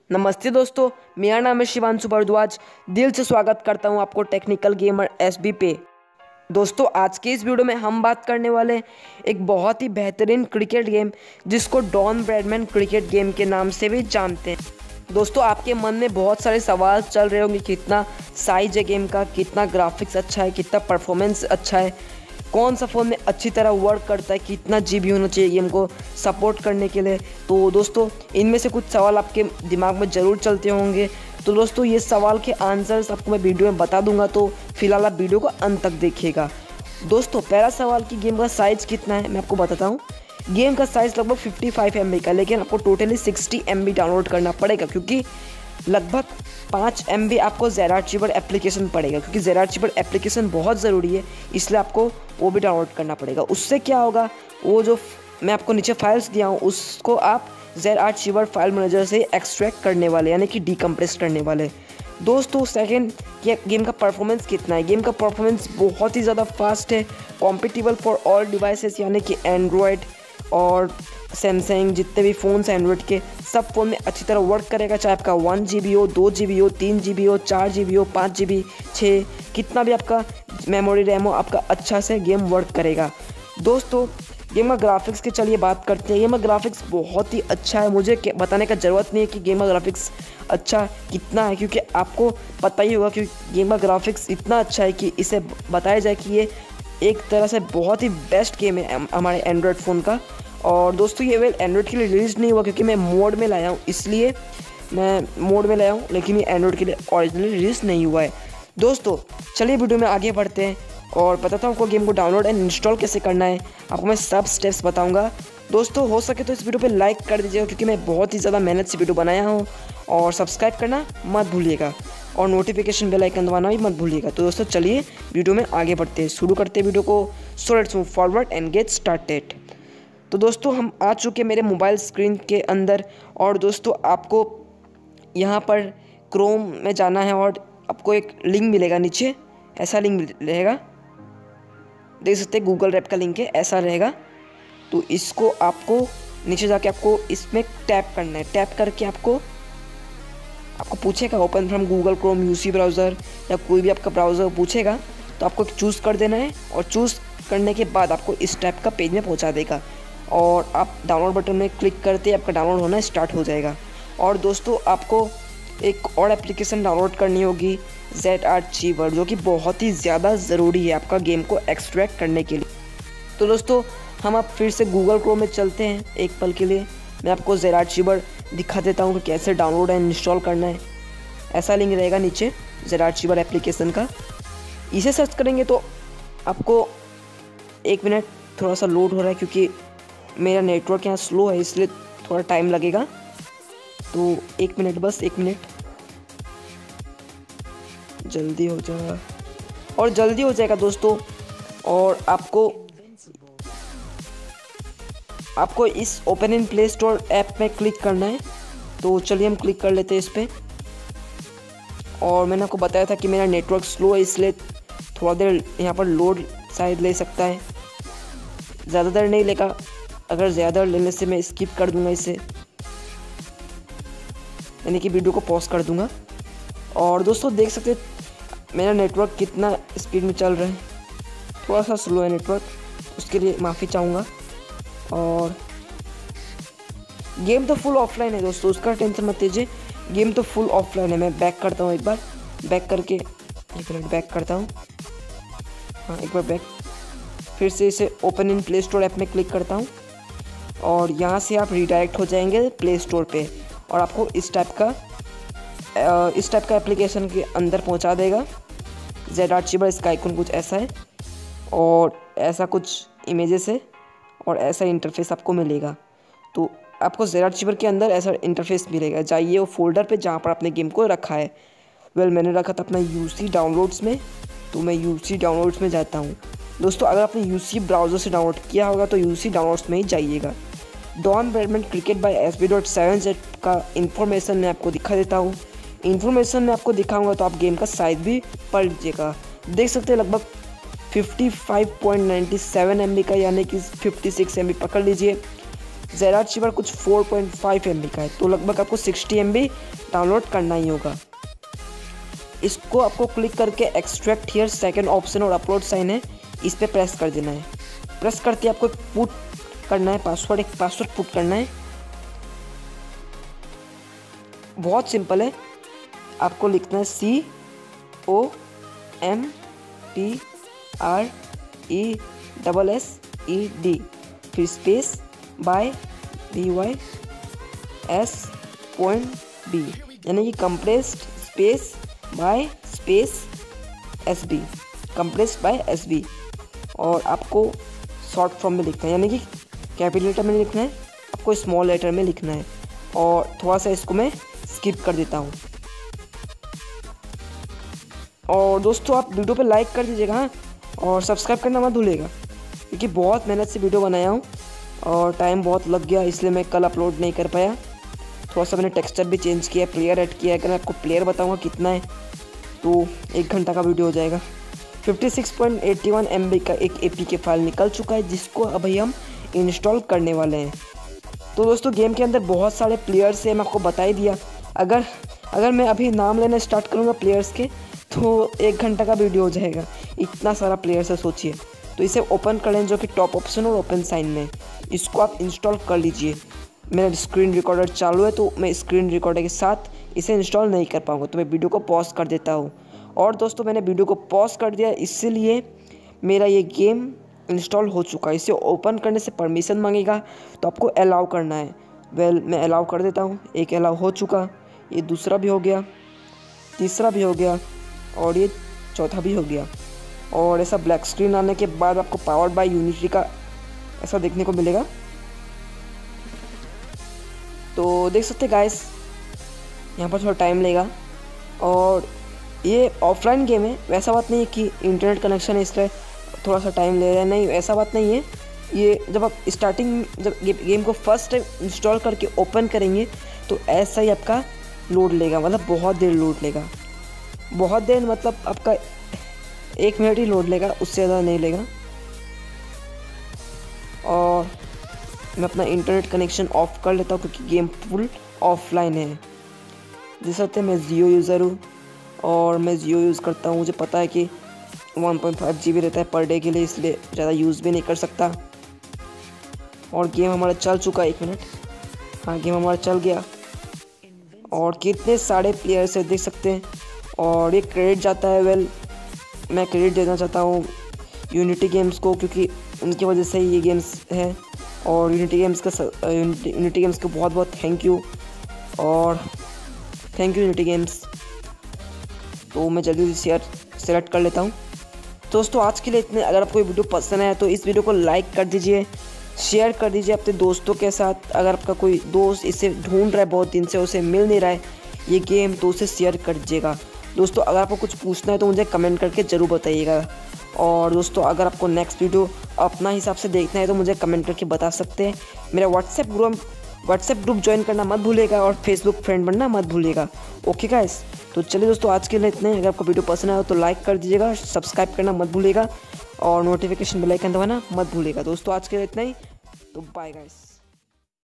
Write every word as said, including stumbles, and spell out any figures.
नमस्ते दोस्तों, मेरा नाम है शिवांशु भारद्वाज। दिल से स्वागत करता हूं आपको टेक्निकल गेमर एसबी पे। दोस्तों, आज के इस वीडियो में हम बात करने वाले हैं एक बहुत ही बेहतरीन क्रिकेट गेम जिसको डॉन ब्रैडमैन क्रिकेट गेम के नाम से भी जानते हैं। दोस्तों, आपके मन में बहुत सारे सवाल चल रहे होंगे, कितना साइज है गेम का, कितना ग्राफिक्स अच्छा है, कितना परफॉर्मेंस अच्छा है, कौन सा फ़ोन में अच्छी तरह वर्क करता है, कितना जीबी होना चाहिए गेम को सपोर्ट करने के लिए। तो दोस्तों, इनमें से कुछ सवाल आपके दिमाग में ज़रूर चलते होंगे। तो दोस्तों, ये सवाल के आंसर्स आपको मैं वीडियो में बता दूंगा, तो फिलहाल आप वीडियो को अंत तक देखिएगा। दोस्तों, पहला सवाल कि गेम का साइज़ कितना है, मैं आपको बताता हूँ। गेम का साइज़ लगभग पचपन एम बी का, लेकिन आपको टोटली साठ एम बी डाउनलोड करना पड़ेगा, क्योंकि लगभग पाँच एम बी आपको ज़ेराचीवर एप्लीकेशन पड़ेगा, क्योंकि ज़ेराचीवर एप्लीकेशन बहुत ज़रूरी है, इसलिए आपको वो भी डाउनलोड करना पड़ेगा। उससे क्या होगा, वो जो मैं आपको नीचे फाइल्स दिया हूँ उसको आप ज़ेराचीवर फाइल मैनेजर से एक्सट्रैक्ट करने वाले, यानी कि डीकम्प्रेस करने वाले। दोस्तों, सेकंड कि गेम का परफॉर्मेंस कितना है। गेम का परफॉर्मेंस बहुत ही ज़्यादा फास्ट है, कॉम्पिटिबल फॉर ऑल डिवाइसेस, यानी कि एंड्रॉयड और सैमसंग, जितने भी फ़ोन्स हैं एंड्रॉयड के, सब फ़ोन में अच्छी तरह वर्क करेगा। चाहे आपका वन जी बी हो, दो जी बी हो, तीन जी बी हो, चार जी बी हो, पाँच जी बी, छः, कितना भी आपका मेमोरी रैम हो, आपका अच्छा से गेम वर्क करेगा। दोस्तों, गेम का ग्राफिक्स की चलिए बात करते हैं। गेम का ग्राफिक्स बहुत ही अच्छा है, मुझे बताने का ज़रूरत नहीं है कि गेम का ग्राफिक्स अच्छा कितना है, क्योंकि आपको पता ही होगा कि गेम का ग्राफिक्स इतना अच्छा है कि इसे बताया जाए कि ये एक तरह से बहुत ही बेस्ट गेम है हमारे एंड्रॉयड फ़ोन का। और दोस्तों, ये वेल एंड्रॉयड के लिए रिलीज़ नहीं हुआ, क्योंकि मैं मोड में लाया हूँ, इसलिए मैं मोड में लाया हूँ, लेकिन ये एंड्रॉयड के लिए ओरिजिनली रिलीज़ नहीं हुआ है। दोस्तों, चलिए वीडियो में आगे बढ़ते हैं और बताता हूँ आपको गेम को डाउनलोड एंड इंस्टॉल कैसे करना है। आपको मैं सब स्टेप्स बताऊँगा। दोस्तों, हो सके तो इस वीडियो पे लाइक कर दीजिएगा, क्योंकि मैं बहुत ही ज़्यादा मेहनत से वीडियो बनाया हूँ। और सब्सक्राइब करना मत भूलिएगा और नोटिफिकेशन बेल आइकन दबाना भी मत भूलिएगा। तो दोस्तों, चलिए वीडियो में आगे बढ़ते हैं, शुरू करते हैं वीडियो को। So let's move forward and get started. तो दोस्तों, हम आ चुके मेरे मोबाइल स्क्रीन के अंदर। और दोस्तों, आपको यहाँ पर क्रोम में जाना है और आपको एक लिंक मिलेगा नीचे, ऐसा लिंक रहेगा, देख सकते हैं, गूगल रैप का लिंक है, ऐसा रहेगा। तो इसको आपको नीचे जाके आपको इसमें टैप करना है। टैप करके आपको आपको पूछेगा open from Google Chrome UC browser, या कोई भी आपका ब्राउज़र पूछेगा, तो आपको चूज़ कर देना है। और चूज़ करने के बाद आपको इस टाइप का पेज में पहुंचा देगा, और आप डाउनलोड बटन में क्लिक करते आपका डाउनलोड होना स्टार्ट हो जाएगा। और दोस्तों, आपको एक और एप्लीकेशन डाउनलोड करनी होगी, ज़ेराचीवर, जो कि बहुत ही ज़्यादा ज़रूरी है आपका गेम को एक्सट्रैक्ट करने के लिए। तो दोस्तों, हम अब फिर से गूगल क्रोम में चलते हैं एक पल के लिए। मैं आपको ज़ेराचीवर दिखा देता हूँ कि कैसे डाउनलोड एंड इंस्टॉल करना है। ऐसा लिंक रहेगा नीचे ज़ेराचीवर एप्लीकेशन का, इसे सर्च करेंगे तो आपको एक मिनट थोड़ा सा लोड हो रहा है, क्योंकि मेरा नेटवर्क यहाँ स्लो है, इसलिए थोड़ा टाइम लगेगा। तो एक मिनट, बस एक मिनट, जल्दी हो जाएगा और जल्दी हो जाएगा दोस्तों। और आपको आपको इस open in Play Store app में क्लिक करना है। तो चलिए हम क्लिक कर लेते हैं इस पर। और मैंने आपको बताया था कि मेरा नेटवर्क स्लो है, इसलिए थोड़ा देर यहाँ पर लोड शायद ले सकता है, ज़्यादा देर नहीं लेगा। अगर ज़्यादा लेने से मैं स्किप कर दूंगा इसे, यानी कि वीडियो को पॉज कर दूंगा। और दोस्तों, देख सकते हैं मेरा नेटवर्क कितना स्पीड में चल रहा है। थोड़ा सा स्लो है नेटवर्क, उसके लिए माफ़ी चाहूँगा। और गेम तो फुल ऑफलाइन है दोस्तों, उसका टेंशन मत लीजिए, गेम तो फुल ऑफलाइन है। मैं बैक करता हूँ एक बार, बैक करके एक मिनट बैक करता हूँ, हाँ एक बार बैक, फिर से इसे open in Play Store app में क्लिक करता हूँ। और यहाँ से आप रिडायरेक्ट हो जाएंगे प्ले स्टोर पे, और आपको इस टाइप का इस टाइप का एप्लीकेशन के अंदर पहुँचा देगा। ज़ेराचीवर, इसका आइकन कुछ ऐसा है, और ऐसा कुछ इमेजेस है, और ऐसा इंटरफेस आपको मिलेगा। तो आपको ज़ेराचीवर के अंदर ऐसा इंटरफेस मिलेगा। जाइए वो फोल्डर पे जहाँ पर आपने गेम को रखा है। वेल, मैंने रखा था अपना यूसी डाउनलोड्स में, तो मैं यूसी डाउनलोड्स में जाता हूँ। दोस्तों, अगर आपने यूसी ब्राउज़र से डाउनलोड किया होगा तो यूसी डाउनलोड्स में ही जाइएगा। Don Bradman cricket by S B dot seven Z का इन्फॉर्मेशन मैं आपको दिखा देता हूँ। इन्फॉर्मेशन में आपको दिखाऊंगा तो आप गेम का साइज़ भी पढ़ लीजिएगा। देख सकते हैं लगभग पचपन पॉइंट नौ सात एम बी का, यानी कि छप्पन एम बी पकड़ लीजिए। ज़ेरा अचीवर कुछ four point five M B का है, तो लगभग आपको सिक्सटी एम बी डाउनलोड करना ही होगा। इसको आपको क्लिक करके एक्सट्रैक्ट हियर सेकंड ऑप्शन और अपलोड साइन है, इस पर प्रेस कर देना है। प्रेस करके आपको पुट करना है पासवर्ड, एक पासवर्ड पुट करना है। बहुत सिंपल है, आपको लिखना है C O M T R E double S E D, फिर space by D Y S point B, यानी कि compressed space by space S B, compressed by S B. और आपको शॉर्ट फॉर्म में लिखना है, यानी कि कैपिटल लेटर में लिखना है, आपको स्मॉल लेटर में लिखना है। और थोड़ा सा इसको मैं स्किप कर देता हूँ। और दोस्तों आप वीडियो पे लाइक कर दीजिएगा हाँ, और सब्सक्राइब करना मत भूलिएगा, क्योंकि बहुत मेहनत से वीडियो बनाया हूँ और टाइम बहुत लग गया, इसलिए मैं कल अपलोड नहीं कर पाया। थोड़ा सा मैंने टेक्सचर भी चेंज किया, प्लेयर ऐड किया है। अगर मैं आपको प्लेयर बताऊँगा कितना है तो एक घंटा का वीडियो हो जाएगा। Fifty six point eighty one M B का एक ए पी के फाइल निकल चुका है, जिसको अभी हम इंस्टॉल करने वाले हैं। तो दोस्तों गेम के अंदर बहुत सारे प्लेयर्स हैं, मैं आपको बता ही दिया। अगर अगर मैं अभी नाम लेना स्टार्ट करूँगा प्लेयर्स के तो एक घंटा का वीडियो हो जाएगा, इतना सारा प्लेयर्स है सोचिए। तो इसे ओपन कर लें, जो कि टॉप ऑप्शन और ओपन साइन में, इसको आप इंस्टॉल कर लीजिए। मेरा स्क्रीन रिकॉर्डर चालू है तो मैं स्क्रीन रिकॉर्डर के साथ इसे इंस्टॉल नहीं कर पाऊँगा, तो मैं वीडियो को पॉज कर देता हूँ। और दोस्तों मैंने वीडियो को पॉज कर दिया, इसीलिए मेरा ये गेम इंस्टॉल हो चुका है। इसे ओपन करने से परमिशन मांगेगा, तो आपको अलाउ करना है। वेल मैं अलाउ कर देता हूँ। एक अलाउ हो चुका, ये दूसरा भी हो गया, तीसरा भी हो गया और ये चौथा भी हो गया। और ऐसा ब्लैक स्क्रीन आने के बाद आपको पावर्ड बाय यूनिटी का ऐसा देखने को मिलेगा। तो देख सकते गाइस, यहाँ पर थोड़ा टाइम लगेगा और ये ऑफलाइन गेम है। वैसा बात नहीं है कि इंटरनेट कनेक्शन है इसलिए थोड़ा सा टाइम ले रहा है, नहीं ऐसा बात नहीं है। ये जब आप स्टार्टिंग जब गेम को फर्स्ट टाइम इंस्टॉल करके ओपन करेंगे तो ऐसा ही आपका लोड लेगा, मतलब बहुत देर लोड लेगा। बहुत देर मतलब आपका एक मिनट ही लोड लेगा, उससे ज़्यादा नहीं लेगा। और मैं अपना इंटरनेट कनेक्शन ऑफ कर लेता हूँ क्योंकि गेम फुल ऑफलाइन है। जैसे होते मैं जियो यूज़र हूँ और मैं जियो यूज़ करता हूँ। मुझे पता है कि one point five G B रहता है पर डे के लिए, इसलिए ज़्यादा यूज़ भी नहीं कर सकता। और गेम हमारा चल चुका है, एक मिनट, हाँ गेम हमारा चल गया। और कितने सारे प्लेयर्स है देख सकते हैं। और ये क्रेडिट जाता है, वेल मैं क्रेडिट देना चाहता हूँ यूनिटी गेम्स को, क्योंकि उनकी वजह से ही ये गेम्स है। और यूनिटी गेम्स का यूनिटी यूनिटी गेम्स को बहुत बहुत थैंक यू, और थैंक यू यूनिटी गेम्स। तो मैं जल्दी से शेयर सेलेक्ट कर लेता हूँ। दोस्तों आज के लिए इतने। अगर आपको ये वीडियो पसंद आया तो इस वीडियो को लाइक कर दीजिए, शेयर कर दीजिए अपने दोस्तों के साथ। अगर आपका कोई दोस्त इसे ढूंढ रहा है बहुत दिन से, उसे मिल नहीं रहा है ये गेम, तो उसे शेयर कर दीजिएगा। दोस्तों अगर आपको कुछ पूछना है तो मुझे कमेंट करके ज़रूर बताइएगा। और दोस्तों अगर आपको नेक्स्ट वीडियो अपना हिसाब से देखना है तो मुझे कमेंट करके बता सकते हैं। मेरा WhatsApp group WhatsApp group join करना मत भूलिएगा और फेसबुक फ्रेंड बनना मत भूलिएगा। ओके गाइस, तो चलिए दोस्तों आज के लिए इतने। अगर आपको वीडियो पसंद आया तो लाइक कर दीजिएगा, सब्सक्राइब करना मत भूलिएगा और नोटिफिकेशन बेल आइकन दबाना मत भूलिएगा। दोस्तों आज के लिए इतना ही, तो बाय गाइस।